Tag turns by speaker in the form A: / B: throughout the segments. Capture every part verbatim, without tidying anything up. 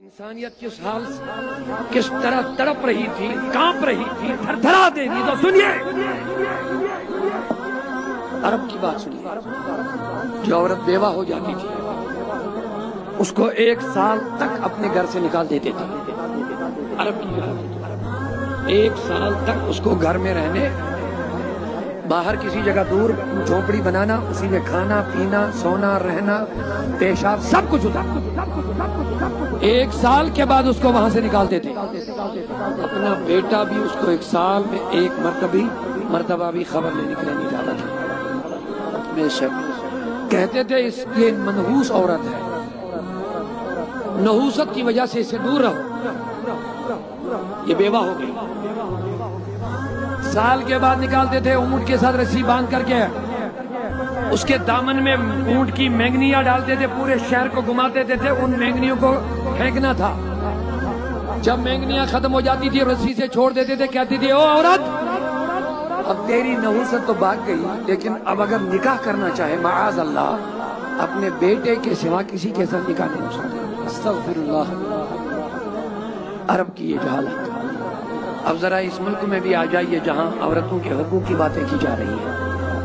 A: انسانیت کس حال کس طرح تڑپ رہی تھی، کانپ رہی تھی، تھر تھرا دے دی، تو سنیے عرب کی بات سنیے۔ جو عورت بیوہ ہو جاتی تھی اس کو ایک سال تک اپنے گھر سے نکال دیتے تھے۔ عرب کی بات، ایک سال تک اس کو گھر میں رہنے، باہر کسی جگہ دور جھونپڑی بنانا، اسی میں کھانا پینا سونا رہنا پیشاب سب کچھ ہوتا۔ ایک سال کے بعد اس کو وہاں سے نکالتے تھے۔ اپنا بیٹا بھی اس کو ایک سال میں ایک مرتبہ مرتبہ بھی خبر لینے کے لیے نہیں جاتا تھا۔ بے شک کہتے تھے اس یہ منحوس عورت ہے، نحوست کی وجہ سے اسے دور رہو، یہ بیوہ ہو گئی۔ سال کے بعد نکالتے تھے، اونٹ کے ساتھ رسی باندھ کر کے اس کے دامن میں اونٹ کی مینگنیاں ڈالتے تھے، پورے شہر کو گھماتے تھے، ان مینگنیوں کو پھینکنا تھا۔ جب مینگنیاں ختم ہو جاتی تھی رسی سے چھوڑ دیتے تھے، کہتی تھی او عورت اب تیری نحوست تو بھاگ گئی، لیکن اب اگر نکاح کرنا چاہے معاذ اللہ اپنے بیٹے کے سوا کسی کے ساتھ نکاح نہیں ہو سکتا۔ استغفر اللہ۔ عرب کی یہ جہالت۔ اب ذرا اس ملک میں بھی آ جائیے جہاں عورتوں کے حقوق کی باتیں کی جا رہی ہیں۔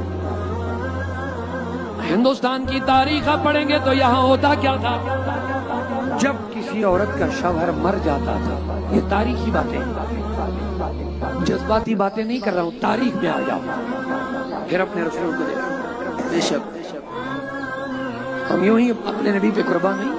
A: ہندوستان کی تاریخ آپ پڑھیں گے تو یہاں ہوتا کیا تھا؟ جب کسی عورت کا شوہر مر جاتا تھا، یہ تاریخی باتیں، جذباتی باتیں نہیں کر رہا ہوں، تاریخ میں آ جاؤ، پھر اپنے رسول کو دیکھو۔ بے شک ہم یوں ہی اپنے نبی پہ قربان نہیں۔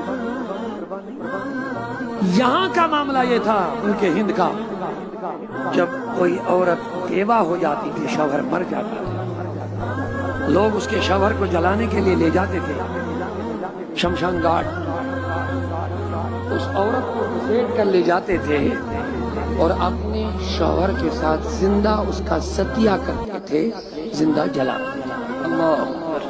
A: یہاں کا معاملہ یہ تھا ان کے ہند کا، جب کوئی عورت بیوہ ہو جاتی تھی، شوہر مر جاتا تھا، لوگ اس کے شوہر کو جلانے کے لیے لے جاتے تھے شمشان گھاٹ، اس عورت کو گھسیٹ کر لے جاتے تھے اور اپنے شوہر کے ساتھ زندہ اس کا ستیہ کرتے تھے، زندہ جلاتے تھے۔ اللہ اکبر۔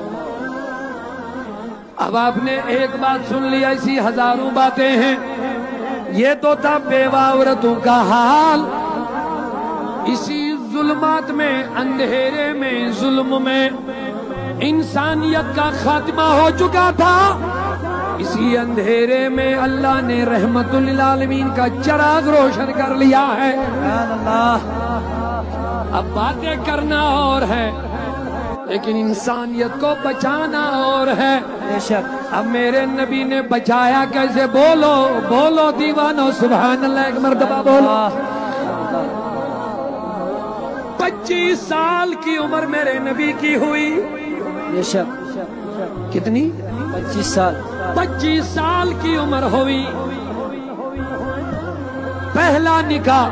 A: اب آپ نے ایک بات سن لی، ایسی ہزاروں باتیں ہیں۔ یہ تو تھا بیوہ عورتوں کا حال، اسی ظلمات میں، اندھیرے میں، ظلم میں انسانیت کا خاتمہ ہو چکا تھا۔ اسی اندھیرے میں اللہ نے رحمت للعالمین کا چراغ روشن کر لیا ہے۔ اب باتیں کرنا اور ہے لیکن انسانیت کو بچانا اور ہے۔ اب میرے نبی نے بچایا کیسے؟ بولو بولو دیوانو سبحان اللہ، ایک مرتبہ بولو۔ پچیس سال کی عمر میرے نبی کی ہوئی۔ بے شک کتنی؟ پچیس سال۔ پچیس سال کی عمر ہوئی، پہلا نکاح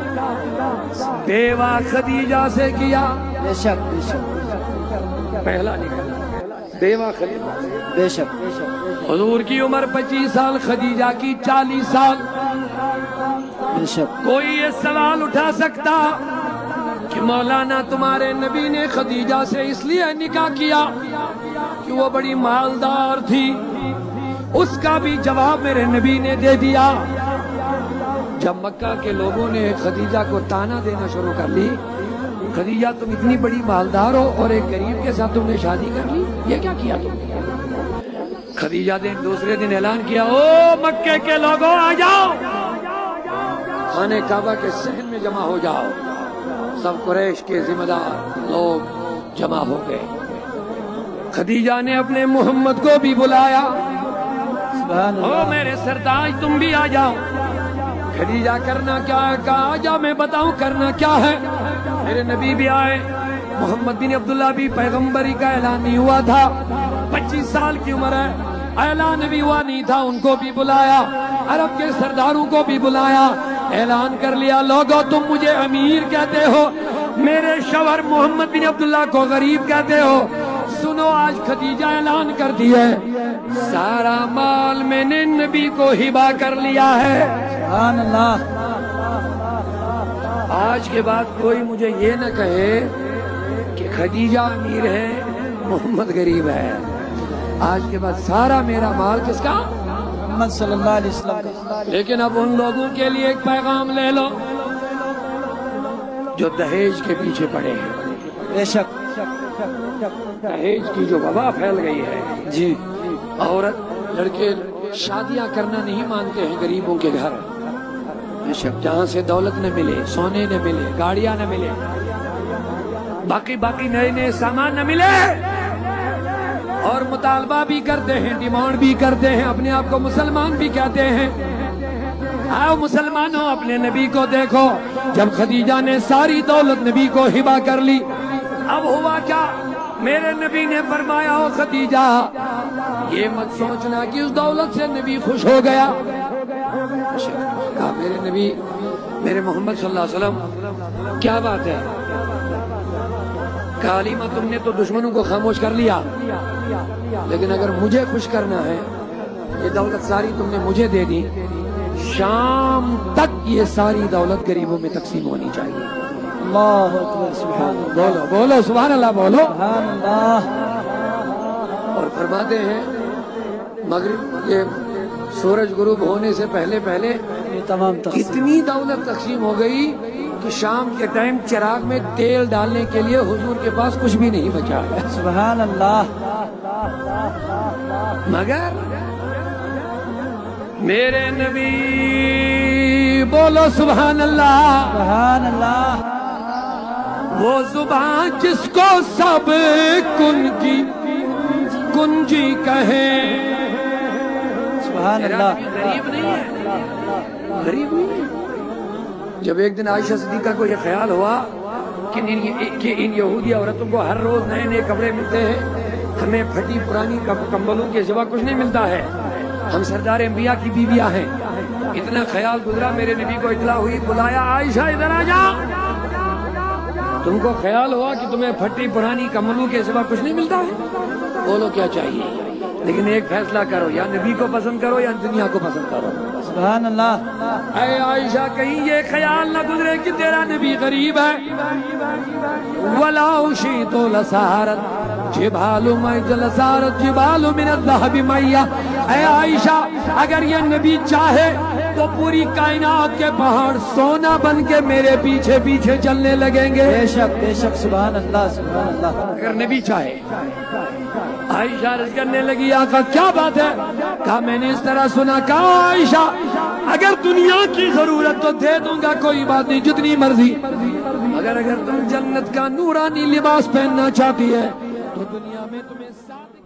A: بیوہ خدیجہ سے کیا۔ بے شک بے شک پہلا نکاح بیوہ خدیجہ۔ بے شک حضور کی عمر پچیس سال، خدیجہ کی چالیس سال۔ بے شک کوئی یہ سوال اٹھا سکتا کہ مولانا تمہارے نبی نے خدیجہ سے اس لیے نکاح کیا کہ وہ بڑی مالدار تھی؟ اس کا بھی جواب میرے نبی نے دے دیا۔ جب مکہ کے لوگوں نے خدیجہ کو تانا دینا شروع کر لی، خدیجہ تم اتنی بڑی مالدار ہو اور ایک غریب کے ساتھ تم نے شادی کر لی، یہ کیا کیا تم نے؟ خدیجہ نے دوسرے دن اعلان کیا، او مکے کے لوگوں آ جاؤ، خانہ کعبہ کے صحن میں جمع ہو جاؤ۔ سب قریش کے ذمہ دار لوگ جمع ہو گئے۔ خدیجہ نے اپنے محمد کو بھی بلایا، او میرے سردار تم بھی آ جاؤ۔ خدیجہ کرنا کیا ہے؟ کہا آجا میں بتاؤں کرنا کیا ہے۔ میرے نبی بھی آئے، محمد بن عبداللہ بھی، پیغمبری کا اعلان نہیں ہوا تھا، پچیس سال کی عمر ہے، اعلان بھی ہوا نہیں تھا، ان کو بھی بلایا، عرب کے سرداروں کو بھی بلایا، اعلان کر لیا، لوگو تم مجھے امیر کہتے ہو، میرے شوہر محمد بن عبداللہ کو غریب کہتے ہو، سنو آج خدیجہ اعلان کر دی ہے، سارا مال میں نے نبی کو ہبہ کر لیا ہے۔ سبحان اللہ۔ آج کے بعد کوئی مجھے یہ نہ کہے کہ خدیجہ امیر ہے محمد غریب ہے۔ آج کے بعد سارا میرا مال کس کا؟ محمد صلی اللہ علیہ وسلم کا۔ لیکن اب ان لوگوں کے لیے ایک پیغام لے لو جو دہیج کے پیچھے پڑے ہیں۔ بے شک دہیج کی جو وبا پھیل گئی ہے، جی عورت لڑکے شادیاں کرنا نہیں مانتے ہیں غریبوں کے گھر، جہاں سے دولت نہ ملے، سونے نہ ملے، گاڑیاں نہ ملے، باقی باقی نئے نئے سامان نہ ملے، اور مطالبہ بھی کرتے ہیں، ڈیمانڈ بھی کرتے ہیں، اپنے آپ کو مسلمان بھی کہتے ہیں۔ آؤ مسلمانوں، اپنے نبی کو دیکھو، جب خدیجہ نے ساری دولت نبی کو ہبہ کر لی، اب ہوا کیا؟ میرے نبی نے فرمایا، او خدیجہ یہ مت سوچنا کہ اس دولت سے نبی خوش ہو گیا۔ کہا میرے نبی، میرے محمد صلی اللہ علیہ وسلم کیا بات ہے؟ کہا علیمہ تم نے تو دشمنوں کو خاموش کر لیا، لیکن اگر مجھے خوش کرنا ہے، یہ دولت ساری تم نے مجھے دے دی، شام تک یہ ساری دولت غریبوں میں تقسیم ہونی چاہیے۔
B: اللہ اکبر، سبحان اللہ،
A: بولو بولو سبحان اللہ، بولو
B: سبحان اللہ۔
A: اور فرماتے ہیں مغرب یہ سورج غروب ہونے سے پہلے پہلے
B: یہ تمام تقسیم
A: اتنی دولت تقسیم ہو گئی کہ شام کے ٹائم چراغ میں تیل ڈالنے کے لیے حضور کے پاس کچھ بھی نہیں بچا ہے۔
B: سبحان اللہ۔
A: مگر میرے نبی، بولو سبحان اللہ،
B: سبحان اللہ۔
A: وہ زبان جس کو سب کنجی کنجی کہیں،
B: سبحان اللہ۔
A: غریب نہیں ہے، غریب نہیں ہے۔ جب ایک دن عائشہ صدیقہ کو یہ خیال ہوا کہ ان یہودی عورتوں کو ہر روز نئے نئے کپڑے ملتے ہیں، ہمیں پھٹی پرانی کمبلوں کے سوا کچھ نہیں ملتا ہے، ہم سردار انبیاء کی بیویاں ہیں، اتنا خیال گزرا، میرے نبی کو اطلاع ہوئی، بلایا عائشہ ادھر آ جا، تم کو خیال ہوا کہ تمہیں پھٹی پرانی کمبلوں کے سوا کچھ نہیں ملتا ہے، بولو کیا چاہیے، لیکن ایک فیصلہ کرو، یا نبی کو پسند کرو یا دنیا کو پسند کرو۔
B: سبحان اللہ۔
A: اے عائشہ کہیں یہ خیال نہ گزرے کہ تیرا نبی غریب ہے۔ وَلَوْ شِئْتُ لَسَارَتْ جِبَالُ مَيَّ لَسَارَتْ جِبَالُ مِنَ الذَّهَبِ مَيَّ، اے عائشہ اگر یہ نبی چاہے تو پوری کائنات کے پہاڑ سونا بن کے میرے پیچھے پیچھے چلنے لگیں گے۔
B: بے شک بے شک، سبحان اللہ سبحان اللہ۔
A: اگر نبی چاہے۔ عائشہ عرض کرنے لگی، آقا کیا بات ہے؟ کہا میں نے اس طرح سنا۔ کہا عائشہ اگر دنیا کی ضرورت تو دے دوں گا، کوئی بات نہیں، جتنی مرضی، مگر اگر تم جنت کا نورانی لباس پہننا چاہتی ہے تو دنیا میں تمہیں ساتھ